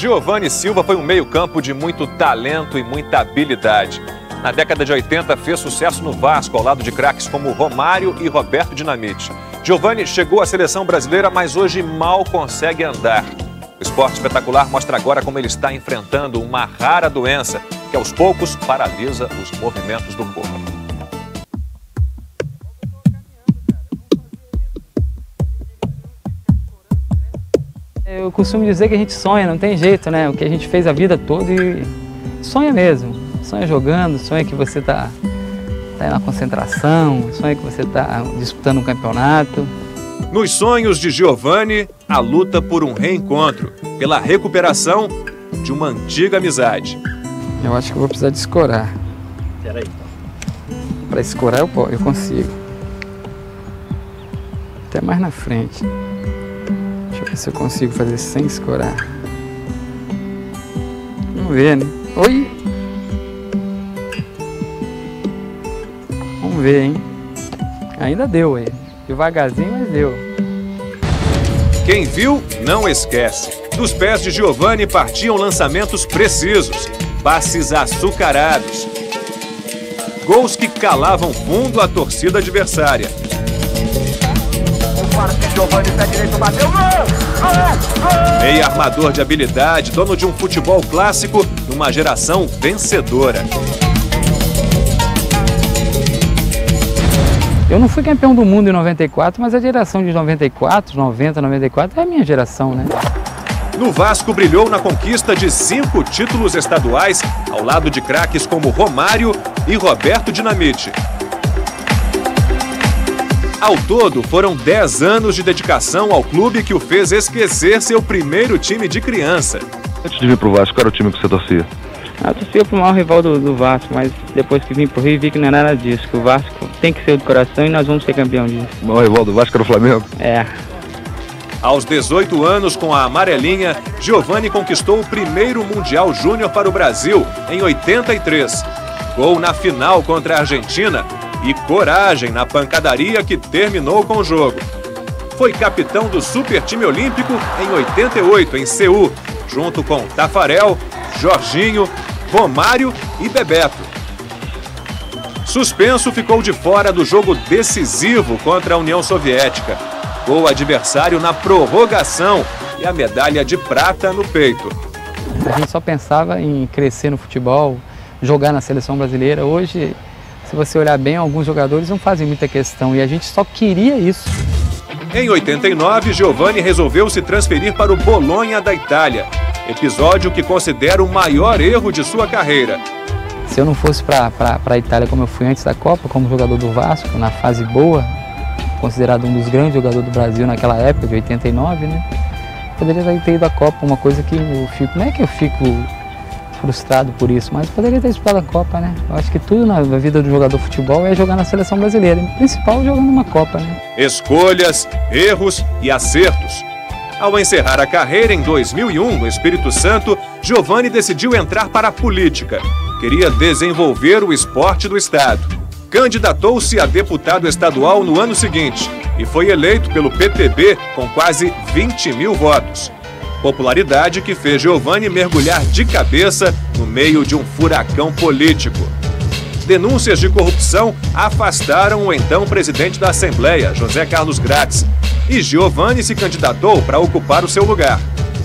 Giovanni Silva foi um meio-campo de muito talento e muita habilidade. Na década de 80, fez sucesso no Vasco, ao lado de craques como Romário e Roberto Dinamite. Giovanni chegou à seleção brasileira, mas hoje mal consegue andar. O Esporte Espetacular mostra agora como ele está enfrentando uma rara doença que, aos poucos, paralisa os movimentos do corpo. Eu costumo dizer que a gente sonha, não tem jeito, né? O que a gente fez a vida toda e sonha mesmo. Sonha jogando, sonha que você tá na concentração, sonha que você tá disputando um campeonato. Nos sonhos de Giovanni, a luta por um reencontro, pela recuperação de uma antiga amizade. Eu acho que eu vou precisar de escorar. Peraí. Para escorar eu consigo. Até mais na frente. Deixa eu ver se eu consigo fazer sem escorar. Vamos ver, né? Oi! Vamos ver, hein? Ainda deu aí. Devagarzinho, mas deu. Quem viu, não esquece. Dos pés de Giovanni partiam lançamentos precisos, passes açucarados. Gols que calavam fundo a torcida adversária. Meia armador de habilidade, dono de um futebol clássico numa geração vencedora. Eu não fui campeão do mundo em 94, mas a geração de 94, 90, 94 é a minha geração, né? No Vasco brilhou na conquista de 5 títulos estaduais, ao lado de craques como Romário e Roberto Dinamite. Ao todo, foram 10 anos de dedicação ao clube que o fez esquecer seu primeiro time de criança. Antes de vir pro Vasco, qual era o time que você torcia? Eu torcia pro maior rival do Vasco, mas depois que vim pro Rio vi que não é nada disso, que o Vasco tem que ser do coração e nós vamos ser campeão disso. O maior rival do Vasco era o Flamengo? É. Aos 18 anos, com a amarelinha, Giovanni conquistou o primeiro Mundial Júnior para o Brasil, em 83. Gol na final contra a Argentina e coragem na pancadaria que terminou com o jogo. Foi capitão do Super Time Olímpico em 88, em Seul, junto com Tafarel, Jorginho, Romário e Bebeto. Suspenso, ficou de fora do jogo decisivo contra a União Soviética. Gol adversário na prorrogação e a medalha de prata no peito. A gente só pensava em crescer no futebol, jogar na seleção brasileira. Hoje, se você olhar bem, alguns jogadores não fazem muita questão e a gente só queria isso. Em 89, Giovanni resolveu se transferir para o Bolonha da Itália. Episódio que considera o maior erro de sua carreira. Se eu não fosse para a Itália como eu fui antes da Copa, como jogador do Vasco, na fase boa, considerado um dos grandes jogadores do Brasil naquela época, de 89, né? Poderia ter ido à Copa, uma coisa que eu fico... Não é que eu fico frustrado por isso, mas poderia ter disputado a Copa, né? Eu acho que tudo na vida do jogador de futebol é jogar na seleção brasileira, em principal jogando uma Copa, né? Escolhas, erros e acertos. Ao encerrar a carreira em 2001 no Espírito Santo, Giovanni decidiu entrar para a política. Queria desenvolver o esporte do estado. Candidatou-se a deputado estadual no ano seguinte e foi eleito pelo PTB com quase 20 mil votos. Popularidade que fez Giovanni mergulhar de cabeça no meio de um furacão político. Denúncias de corrupção afastaram o então presidente da Assembleia, José Carlos Gratz, e Giovanni se candidatou para ocupar o seu lugar.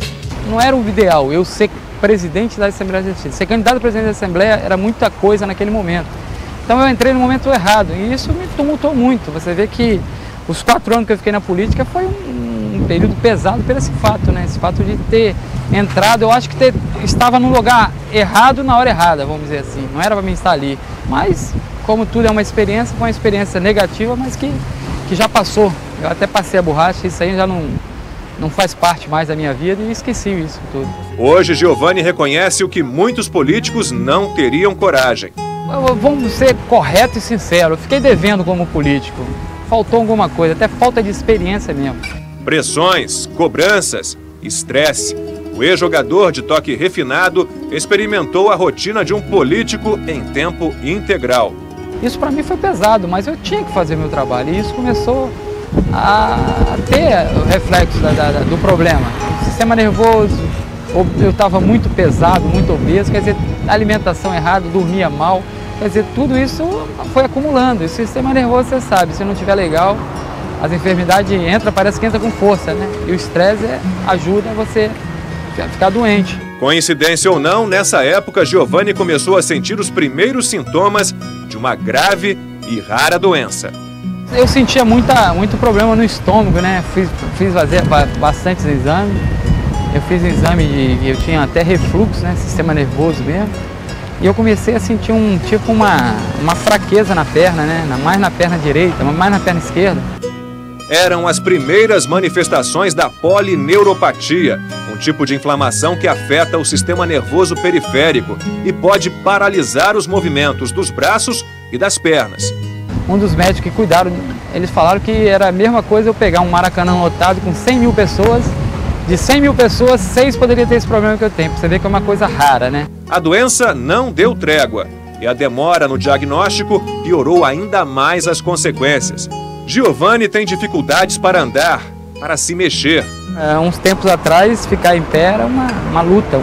Não era o ideal eu ser presidente da Assembleia Legislativa. Ser candidato a presidente da Assembleia era muita coisa naquele momento. Então eu entrei no momento errado e isso me tumultuou muito. Você vê que os 4 anos que eu fiquei na política foi um período pesado por esse fato, né? Esse fato de ter entrado, eu acho que estava no lugar errado na hora errada, vamos dizer assim. Não era para mim estar ali. Mas, como tudo é uma experiência, foi uma experiência negativa, mas que já passou. Eu até passei a borracha, isso aí já não faz parte mais da minha vida e esqueci isso tudo. Hoje, Giovanni reconhece o que muitos políticos não teriam coragem. Vamos ser correto e sincero, eu fiquei devendo como político. Faltou alguma coisa, até falta de experiência mesmo. Pressões, cobranças, estresse. O ex-jogador de toque refinado experimentou a rotina de um político em tempo integral. Isso para mim foi pesado, mas eu tinha que fazer meu trabalho e isso começou a ter o reflexo do problema. Sistema nervoso, eu estava muito pesado, muito obeso, quer dizer, alimentação errada, dormia mal, quer dizer, tudo isso foi acumulando. E o sistema nervoso, você sabe, se não estiver legal, as enfermidades entram, parece que entra com força, né? E o estresse ajuda você a ficar doente. Coincidência ou não, nessa época, Giovanni começou a sentir os primeiros sintomas de uma grave e rara doença. Eu sentia muito problema no estômago, né? Fiz fazer bastantes exames. Eu fiz exame eu tinha até refluxo, né? Sistema nervoso mesmo. E eu comecei a sentir uma fraqueza na perna, né? Mais na perna direita, mais na perna esquerda. Eram as primeiras manifestações da polineuropatia, um tipo de inflamação que afeta o sistema nervoso periférico e pode paralisar os movimentos dos braços e das pernas. Um dos médicos que cuidaram, eles falaram que era a mesma coisa eu pegar um Maracanã lotado com 100 mil pessoas, de 100 mil pessoas, 6 poderiam ter esse problema que eu tenho. Você vê que é uma coisa rara, né? A doença não deu trégua e a demora no diagnóstico piorou ainda mais as consequências. Giovanni tem dificuldades para andar, para se mexer. Uns tempos atrás, ficar em pé era uma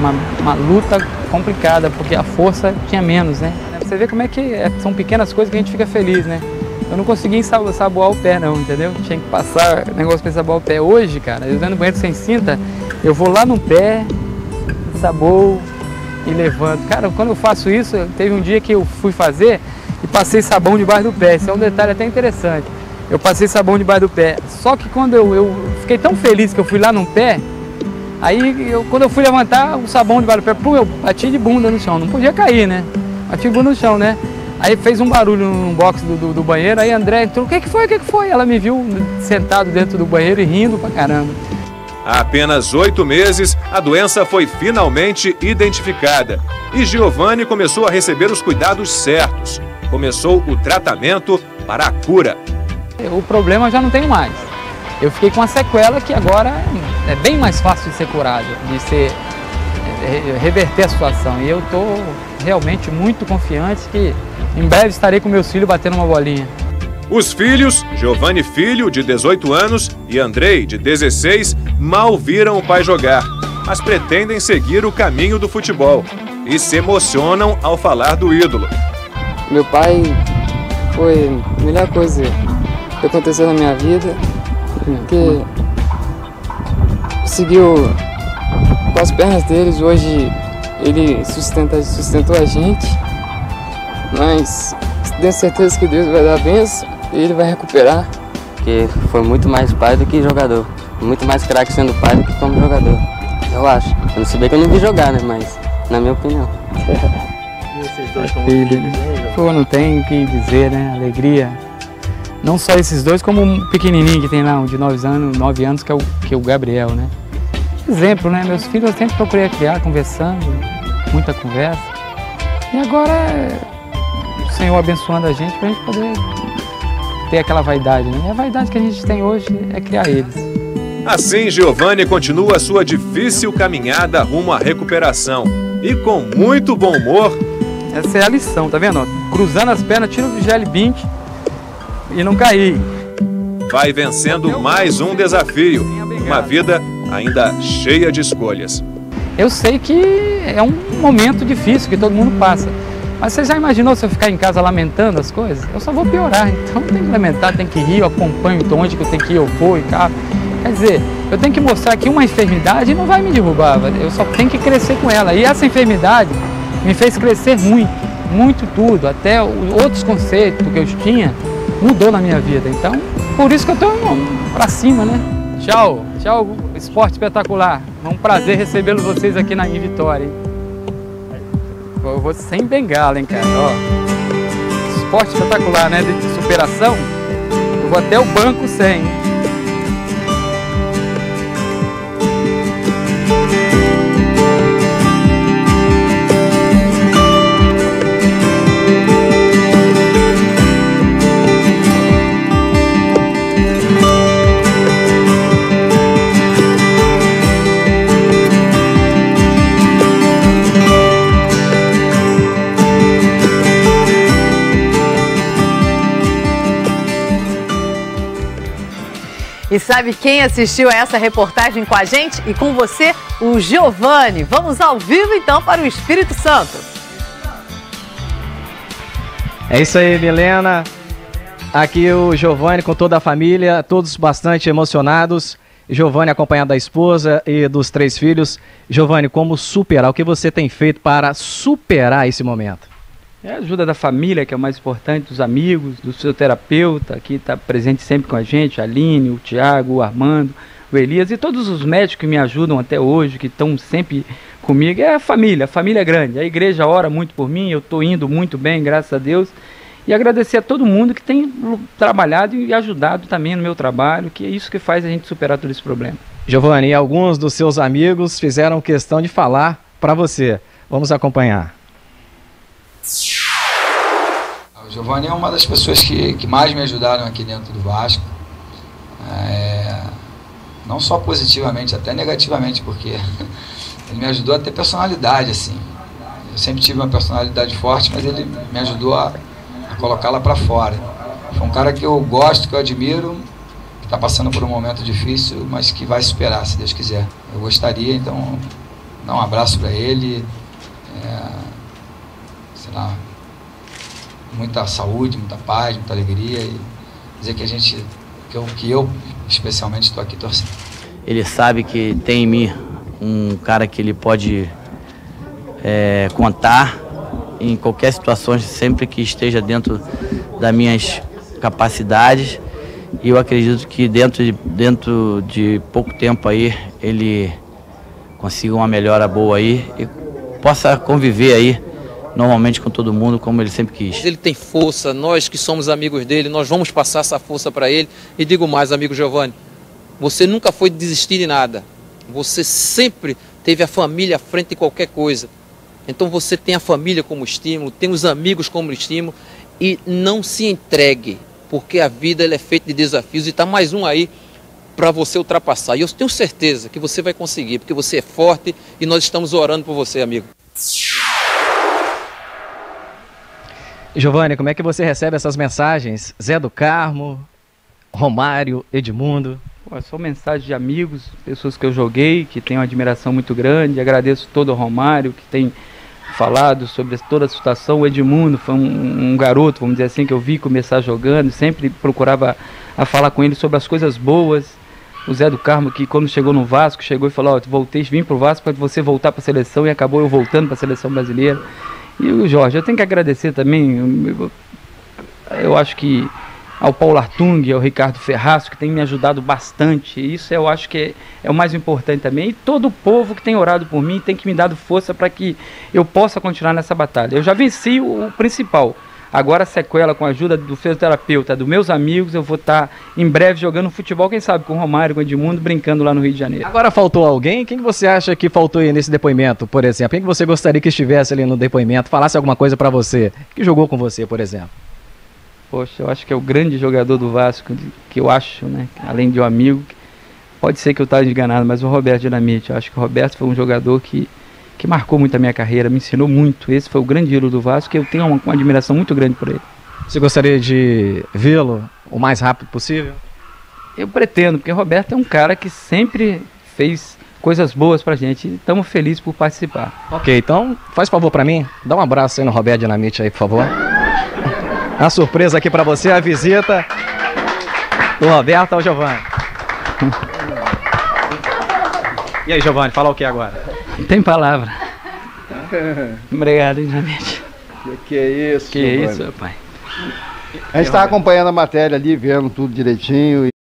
luta complicada, porque a força tinha menos, né? Você vê como é que são pequenas coisas que a gente fica feliz, né? Eu não consegui ensaboar o pé não, entendeu? Tinha que passar negócio para ensaboar o pé. Hoje, cara, eu dando banheiro sem cinta, eu vou lá no pé, ensaboo e levanto. Cara, quando eu faço isso, teve um dia que eu fui fazer e passei sabão debaixo do pé. Isso é um detalhe até interessante. Eu passei sabão debaixo do pé. Só que quando eu fiquei tão feliz que eu fui lá no pé, aí quando eu fui levantar o sabão debaixo do pé, eu bati de bunda no chão. Não podia cair, né? Bati de bunda no chão, né? Aí fez um barulho no box do banheiro, aí a André entrou, o que foi? Ela me viu sentado dentro do banheiro e rindo pra caramba. Há apenas 8 meses, a doença foi finalmente identificada e Giovanni começou a receber os cuidados certos. Começou o tratamento para a cura. O problema eu já não tenho mais. Eu fiquei com uma sequela que agora é bem mais fácil de ser curada, reverter a situação. E eu estou realmente muito confiante que em breve estarei com meus filhos batendo uma bolinha. Os filhos, Giovanni Filho, de 18 anos, e Andrei, de 16, mal viram o pai jogar, mas pretendem seguir o caminho do futebol e se emocionam ao falar do ídolo. Meu pai foi a melhor coisa que aconteceu na minha vida, porque seguiu com as pernas deles. Hoje ele sustentou a gente, mas tenho certeza que Deus vai dar a bênção e ele vai recuperar. Porque foi muito mais pai do que jogador, muito mais craque sendo pai do que como jogador, eu acho. Eu não sei bem que eu não vi jogar, né, mas na minha opinião. Pô, não tem o que dizer, né, alegria. Não só esses dois, como um pequenininho que tem lá, um de 9 anos, que é o Gabriel, né. Exemplo, né, meus filhos eu sempre procurei criar, conversando, muita conversa. E agora o Senhor abençoando a gente pra gente poder ter aquela vaidade, né? E a vaidade que a gente tem hoje é criar eles. Assim, Giovanni continua sua difícil caminhada rumo à recuperação. E com muito bom humor. Essa é a lição, tá vendo? Cruzando as pernas, tira o gel 20 e não cair. Vai vencendo mais um desafio. Uma vida ainda cheia de escolhas. Eu sei que é um momento difícil que todo mundo passa. Mas você já imaginou se eu ficar em casa lamentando as coisas? Eu só vou piorar, então tem que lamentar, tem que rir, eu acompanho onde que eu tenho que ir, eu vou e cá. Quer dizer, eu tenho que mostrar que uma enfermidade não vai me derrubar, eu só tenho que crescer com ela. E essa enfermidade me fez crescer muito, muito tudo, até outros conceitos que eu tinha mudou na minha vida. Então, por isso que eu estou pra cima, né? Tchau, tchau, Esporte Espetacular. É um prazer recebê-los vocês aqui em Vitória, hein? Eu vou sem bengala, hein, cara, ó. Esporte Espetacular, né, de superação. Eu vou até o banco sem, hein? E sabe quem assistiu a essa reportagem com a gente e com você? O Giovani. Vamos ao vivo então para o Espírito Santo. É isso aí, Milena. Aqui o Giovani com toda a família, todos bastante emocionados. Giovani acompanhado da esposa e dos 3 filhos. Giovani, como superar? O que você tem feito para superar esse momento? É a ajuda da família, que é o mais importante, dos amigos, do fisioterapeuta, que está presente sempre com a gente, a Aline, o Tiago, o Armando, o Elias e todos os médicos que me ajudam até hoje, que estão sempre comigo. É a família é grande. A igreja ora muito por mim, eu estou indo muito bem, graças a Deus. E agradecer a todo mundo que tem trabalhado e ajudado também no meu trabalho, que é isso que faz a gente superar todo esse problema. Giovani, alguns dos seus amigos fizeram questão de falar para você. Vamos acompanhar. O Giovani é uma das pessoas que mais me ajudaram aqui dentro do Vasco. Não só positivamente, até negativamente, porque ele me ajudou a ter personalidade, assim. Eu sempre tive uma personalidade forte, mas ele me ajudou a colocá-la para fora. Foi um cara que eu gosto, que eu admiro, que está passando por um momento difícil, mas que vai superar, se Deus quiser. Eu gostaria, então, dar um abraço para ele, sei lá, muita saúde, muita paz, muita alegria, e dizer que eu especialmente estou aqui torcendo. Ele sabe que tem em mim um cara que ele pode contar em qualquer situação, sempre que esteja dentro das minhas capacidades, e eu acredito que dentro de pouco tempo aí ele consiga uma melhora boa aí e possa conviver aí normalmente com todo mundo, como ele sempre quis. Ele tem força, nós que somos amigos dele, nós vamos passar essa força para ele. E digo mais, amigo Giovani, você nunca foi desistir de nada. Você sempre teve a família à frente de qualquer coisa. Então você tem a família como estímulo, tem os amigos como estímulo, e não se entregue, porque a vida ela é feita de desafios e está mais um aí para você ultrapassar. E eu tenho certeza que você vai conseguir, porque você é forte e nós estamos orando por você, amigo. Giovani, como é que você recebe essas mensagens? Zé do Carmo, Romário, Edmundo? São mensagens de amigos, pessoas que eu joguei, que tenho uma admiração muito grande. Agradeço todo o Romário, que tem falado sobre toda a situação. O Edmundo foi um garoto, vamos dizer assim, que eu vi começar jogando, sempre procurava a falar com ele sobre as coisas boas. O Zé do Carmo, que quando chegou no Vasco, chegou e falou, vim para o Vasco para você voltar para a seleção, e acabou eu voltando para a seleção brasileira. E o Jorge, eu tenho que agradecer também, eu acho que ao Paulo Artung, ao Ricardo Ferraço, que tem me ajudado bastante. Isso eu acho que é o mais importante também. E todo o povo que tem orado por mim tem que me dado força para que eu possa continuar nessa batalha. Eu já venci o principal. Agora a sequela, com a ajuda do fisioterapeuta, dos meus amigos, eu vou estar em breve jogando futebol, quem sabe com o Romário, com o Edmundo, brincando lá no Rio de Janeiro. Agora faltou alguém? Quem você acha que faltou aí nesse depoimento, por exemplo? Quem que você gostaria que estivesse ali no depoimento, falasse alguma coisa para você, que jogou com você, por exemplo? Poxa, eu acho que é o grande jogador do Vasco, que eu acho, né, além de um amigo, pode ser que eu esteja enganado, mas o Roberto Dinamite. Eu acho que o Roberto foi um jogador que marcou muito a minha carreira, me ensinou muito. Esse foi o grande ídolo do Vasco, e eu tenho uma admiração muito grande por ele. Você gostaria de vê-lo o mais rápido possível? Eu pretendo, porque o Roberto é um cara que sempre fez coisas boas pra gente, e estamos felizes por participar. Ok, então faz favor pra mim, dá um abraço aí no Roberto Dinamite aí, por favor. A surpresa aqui pra você, a visita do Roberto ao Giovani. E aí, Giovani, fala o que agora? Não tem palavra. Obrigado, Dinamite. Que é isso, Que é isso, pai. A gente está acompanhando a matéria ali, vendo tudo direitinho.